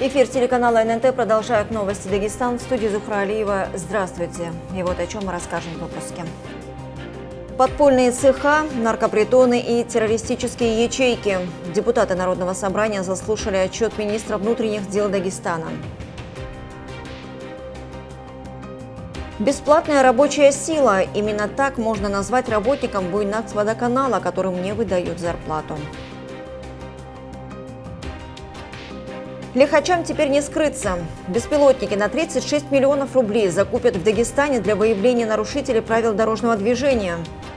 Эфир телеканала ННТ продолжают новости Дагестан. В студии Зухра Алиева. Здравствуйте. И вот о чем мы расскажем в выпуске. Подпольные цеха, наркопритоны и террористические ячейки. Депутаты Народного собрания заслушали отчет министра внутренних дел Дагестана. Бесплатная рабочая сила. Именно так можно назвать работникам Буйнакс-водоканала, которым не выдают зарплату. Лихачам теперь не скрыться. Беспилотники на 36 миллионов рублей закупят в Дагестане для выявления нарушителей правил дорожного движения.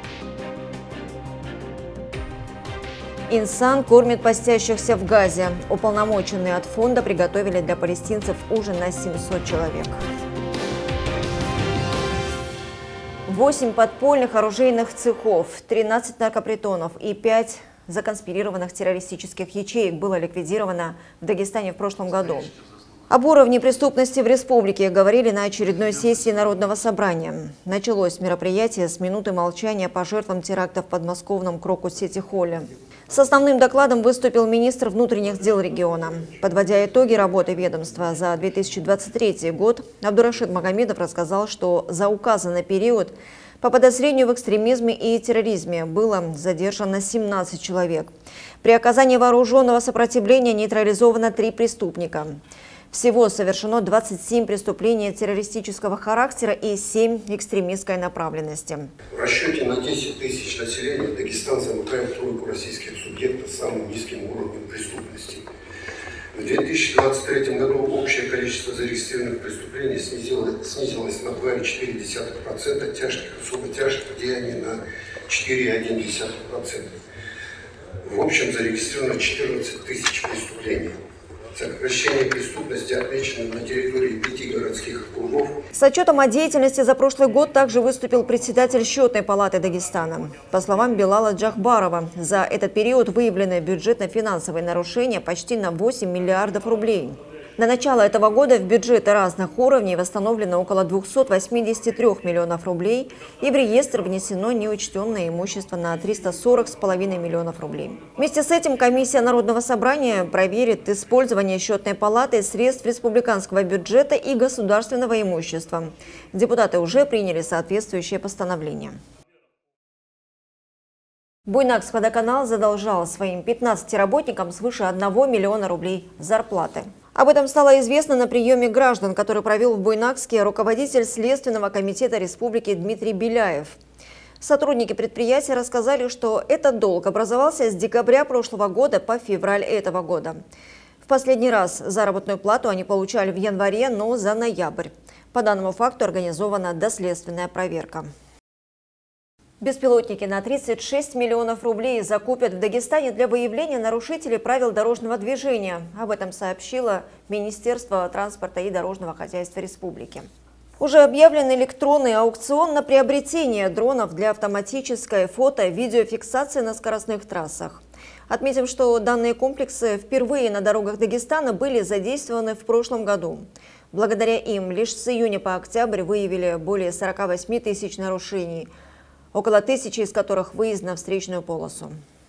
Инсан кормит постящихся в Газе. Уполномоченные от фонда приготовили для палестинцев ужин на 700 человек. 8 подпольных оружейных цехов, 13 наркопритонов и 5 законспирированных террористических ячеек было ликвидировано в Дагестане в прошлом году. Об уровне преступности в республике говорили на очередной сессии Народного собрания. Началось мероприятие с минуты молчания по жертвам теракта в подмосковном Крокус-Сити-холле. С основным докладом выступил министр внутренних дел региона. Подводя итоги работы ведомства за 2023 год, Абдурашид Магомедов рассказал, что за указанный период по подозрению в экстремизме и терроризме было задержано 17 человек. При оказании вооруженного сопротивления нейтрализовано 3 преступника. Всего совершено 27 преступлений террористического характера и 7 экстремистской направленности. В расчете на 10 тысяч населения Дагестан замыкает тройку российских субъектов с самым низким уровнем преступности. В 2023 году общее количество зарегистрированных преступлений снизилось на 2,4%, тяжких, особо тяжких деяний на 4,1%. В общем зарегистрировано 14 тысяч преступлений. Сокращение преступности отмечено на территории 5 городских округов. С отчетом о деятельности за прошлый год также выступил председатель Счетной палаты Дагестана. По словам Белала Джахбарова, за этот период выявлены бюджетно-финансовые нарушения почти на 8 миллиардов рублей. На начало этого года в бюджеты разных уровней восстановлено около 283 миллионов рублей и в реестр внесено неучтенное имущество на 340,5 миллионов рублей. Вместе с этим комиссия Народного собрания проверит использование Счетной палаты средств республиканского бюджета и государственного имущества. Депутаты уже приняли соответствующее постановление. Буйнакс-водоканал задолжал своим 15 работникам свыше 1 миллиона рублей зарплаты. Об этом стало известно на приеме граждан, который провел в Буйнакске руководитель Следственного комитета республики Дмитрий Беляев. Сотрудники предприятия рассказали, что этот долг образовался с декабря прошлого года по февраль этого года. В последний раз заработную плату они получали в январе, но за ноябрь. По данному факту организована доследственная проверка. Беспилотники на 36 миллионов рублей закупят в Дагестане для выявления нарушителей правил дорожного движения. Об этом сообщило Министерство транспорта и дорожного хозяйства республики. Уже объявлен электронный аукцион на приобретение дронов для автоматической фото-видеофиксации на скоростных трассах. Отметим, что данные комплексы впервые на дорогах Дагестана были задействованы в прошлом году. Благодаря им лишь с июня по октябрь выявили более 48 тысяч нарушений, около 1000 из которых выезд на встречную полосу.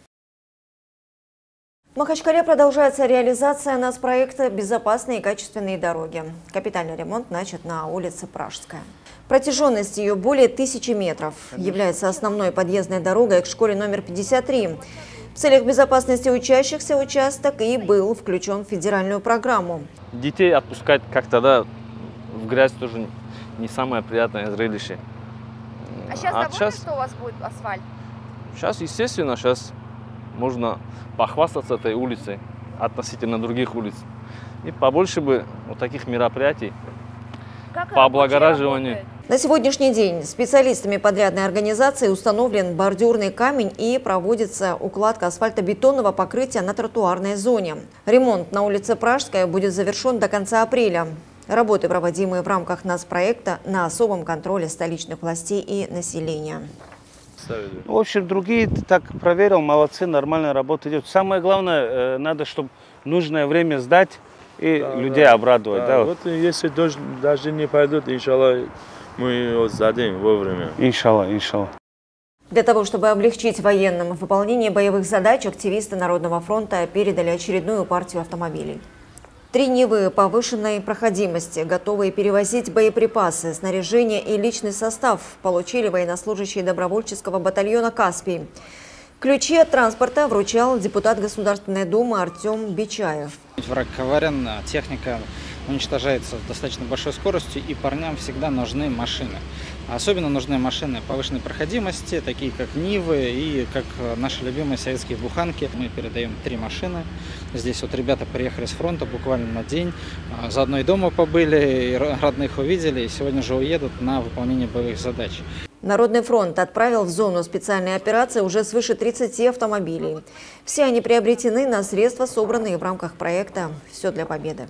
В Махачкале продолжается реализация нацпроекта «Безопасные и качественные дороги». Капитальный ремонт начат на улице Пражская. Протяженность ее более 1000 метров. Является основной подъездной дорогой к школе номер 53. В целях безопасности учащихся участок и был включен в федеральную программу. Детей отпускать как-то в грязь тоже не самое приятное зрелище. А сейчас довольны, что у вас будет асфальт? Сейчас, естественно, сейчас можно похвастаться этой улицей относительно других улиц. И побольше бы вот таких мероприятий по облагораживанию. На сегодняшний день специалистами подрядной организации установлен бордюрный камень и проводится укладка асфальтобетонного покрытия на тротуарной зоне. Ремонт на улице Пражская будет завершен до конца апреля. Работы, проводимые в рамках нацпроекта, на особом контроле столичных властей и населения. В общем, другие так проверил, молодцы, нормальная работа идет. Самое главное, надо, чтобы нужное время сдать и людей обрадовать. Да. Вот если дожди не пойдут, иншаллах, мы его сдадим вовремя. Иншаллах, иншаллах. Для того, чтобы облегчить военным выполнение боевых задач, активисты Народного фронта передали очередную партию автомобилей. 3 Нивы повышенной проходимости, готовые перевозить боеприпасы, снаряжение и личный состав, получили военнослужащие добровольческого батальона «Каспий». Ключи от транспорта вручал депутат Государственной Думы Артем Бичаев. Враг коварен, техника уничтожается с достаточно большой скоростью, и парням всегда нужны машины. Особенно нужны машины повышенной проходимости, такие как Нивы и как наши любимые советские буханки. Мы передаем 3 машины. Здесь вот ребята приехали с фронта буквально на день. Заодно и дома побыли, и родных увидели, и сегодня же уедут на выполнение боевых задач. Народный фронт отправил в зону специальной операции уже свыше 30 автомобилей. Все они приобретены на средства, собранные в рамках проекта «Все для победы».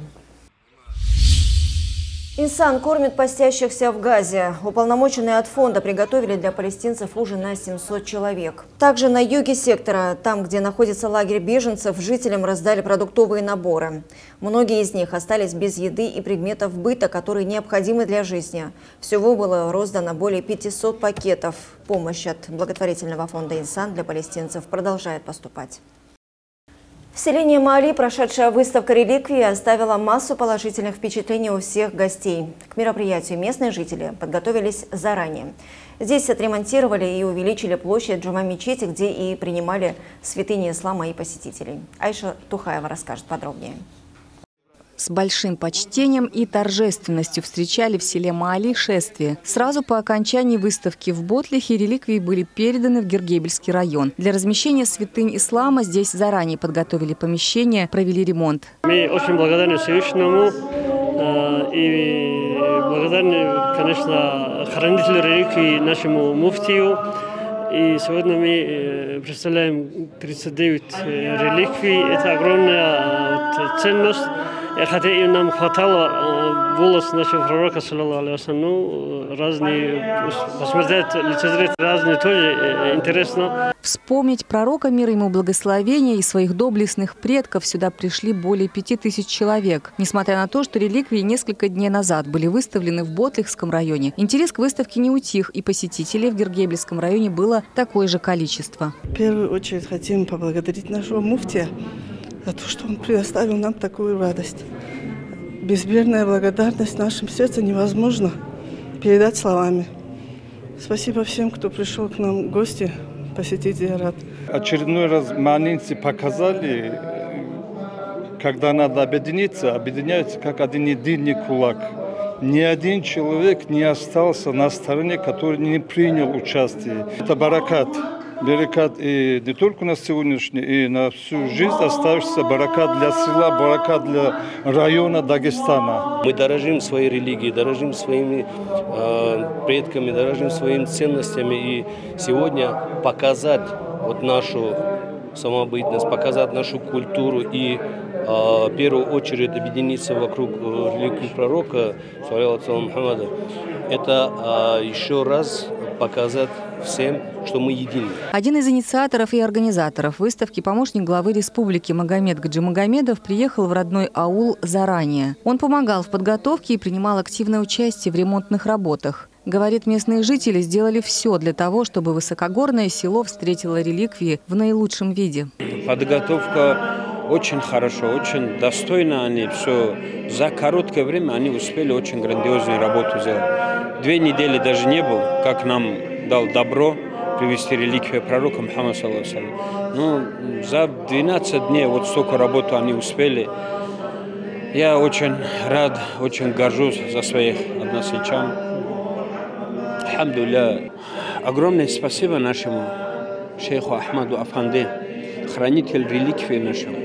Инсан кормит постящихся в Газе. Уполномоченные от фонда приготовили для палестинцев ужин на 700 человек. Также на юге сектора, там, где находится лагерь беженцев, жителям раздали продуктовые наборы. Многие из них остались без еды и предметов быта, которые необходимы для жизни. Всего было роздано более 500 пакетов. Помощь от благотворительного фонда «Инсан» для палестинцев продолжает поступать. В селении Маали прошедшая выставка реликвий оставила массу положительных впечатлений у всех гостей. К мероприятию местные жители подготовились заранее. Здесь отремонтировали и увеличили площадь джума-мечети, где и принимали святыни ислама и посетителей. Айша Тухаева расскажет подробнее. С большим почтением и торжественностью встречали в селе Маали шествие. Сразу по окончании выставки в Ботлихе реликвии были переданы в Гергебельский район. Для размещения святынь ислама здесь заранее подготовили помещение, провели ремонт. Мы очень благодарны Всевышнему и благодарны, конечно, хранителю реликвий, нашему муфтию. И сегодня мы представляем 39 реликвий. Это огромная ценность. Хотя и нам хватало волос нашего пророка, саллаллаху алейхи вассалям, разные, посмотреть, лицезреть разные, тоже интересно. Вспомнить пророка, мир ему благословения, и своих доблестных предков сюда пришли более 5000 человек. Несмотря на то, что реликвии несколько дней назад были выставлены в Ботлихском районе, интерес к выставке не утих, и посетителей в Гергебельском районе было такое же количество. В первую очередь хотим поблагодарить нашего муфтия за то, что он предоставил нам такую радость. Безмерная благодарность в нашем сердце невозможно передать словами. Спасибо всем, кто пришел к нам в гости посетить Зиярат. Очередной раз маанинцы показали, когда надо объединиться, объединяются как один единый кулак. Ни один человек не остался на стороне, который не принял участие. Это баракат. Баракат и не только на сегодняшний, и на всю жизнь оставшийся баракат для села, баракат для района Дагестана. Мы дорожим своей религией, дорожим своими предками, дорожим своими ценностями. И сегодня показать вот нашу самобытность, показать нашу культуру и в первую очередь объединиться вокруг реликвии пророка, Мухаммада, это еще раз показать всем, что мы едины. Один из инициаторов и организаторов выставки, помощник главы республики Магомед Гаджимагомедов, приехал в родной аул заранее. Он помогал в подготовке и принимал активное участие в ремонтных работах. Говорит, местные жители сделали все для того, чтобы высокогорное село встретило реликвии в наилучшем виде. Подготовка очень хорошо, очень достойно. Они все за короткое время они успели очень грандиозную работу сделать. 2 недели даже не было, как нам дал добро привезти реликвию пророка Мухаммада, саллаллаху алейхи вассалям. Ну, за 12 дней вот столько работы они успели. Я очень рад, очень горжусь за своих односельчан. Алхамдулилля. Огромное спасибо нашему шейху Ахмаду Афанде, хранитель реликвии нашего.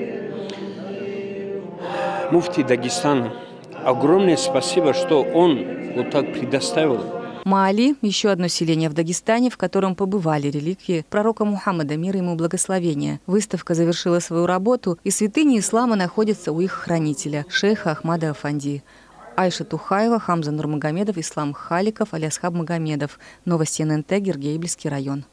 Муфти Дагестана. Огромное спасибо, что он вот так предоставил. Маали – еще одно селение в Дагестане, в котором побывали реликвии пророка Мухаммада, мир ему благословения. Выставка завершила свою работу, и святыни ислама находятся у их хранителя – шейха Ахмада Афанди. Айша Тухаева, Хамза Нурмагомедов, Ислам Халиков, Алиасхаб Магомедов. Новости ННТ, Гергебельский район.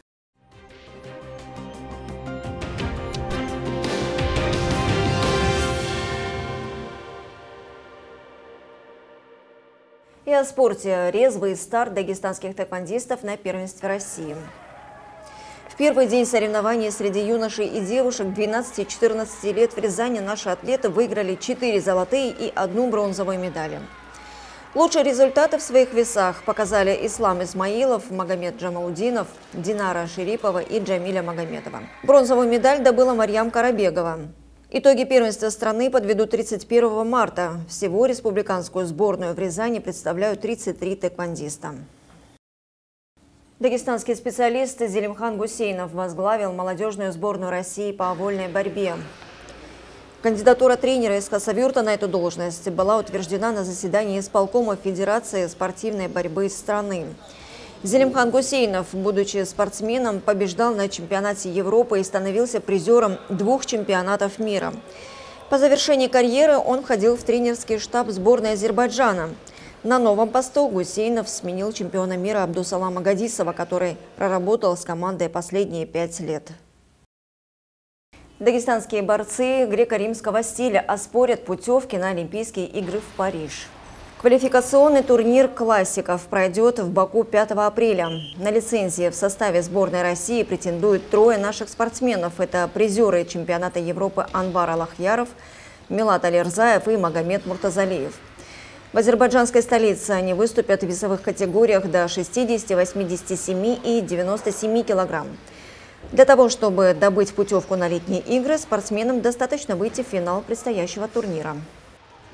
И о спорте. Резвый старт дагестанских таэквондистов на первенстве России. В первый день соревнований среди юношей и девушек 12-14 лет в Рязани наши атлеты выиграли 4 золотые и 1 бронзовую медали. Лучшие результаты в своих весах показали Ислам Исмаилов, Магомед Джамаудинов, Динара Шерипова и Джамиля Магомедова. Бронзовую медаль добыла Марьям Карабегова. Итоги первенства страны подведут 31 марта. Всего республиканскую сборную в Рязани представляют 33 тэквондиста. Дагестанский специалист Зелимхан Гусейнов возглавил молодежную сборную России по вольной борьбе. Кандидатура тренера из Хасавюрта на эту должность была утверждена на заседании исполкома Федерации спортивной борьбы страны. Зелимхан Гусейнов, будучи спортсменом, побеждал на чемпионате Европы и становился призером 2 чемпионатов мира. По завершении карьеры он входил в тренерский штаб сборной Азербайджана. На новом посту Гусейнов сменил чемпиона мира Абдусалама Гадисова, который проработал с командой последние 5 лет. Дагестанские борцы греко-римского стиля оспорят путевки на Олимпийские игры в Париж. Квалификационный турнир классиков пройдет в Баку 5 апреля. На лицензии в составе сборной России претендуют 3 наших спортсменов. Это призеры чемпионата Европы Анвар Алахьяров, Милат Алирзаев и Магомед Муртазалиев. В азербайджанской столице они выступят в весовых категориях до 60, 87 и 97 килограмм. Для того, чтобы добыть путевку на летние игры, спортсменам достаточно выйти в финал предстоящего турнира.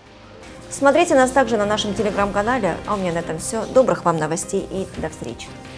Смотрите нас также на нашем телеграм-канале. А у меня на этом все. Добрых вам новостей и до встречи.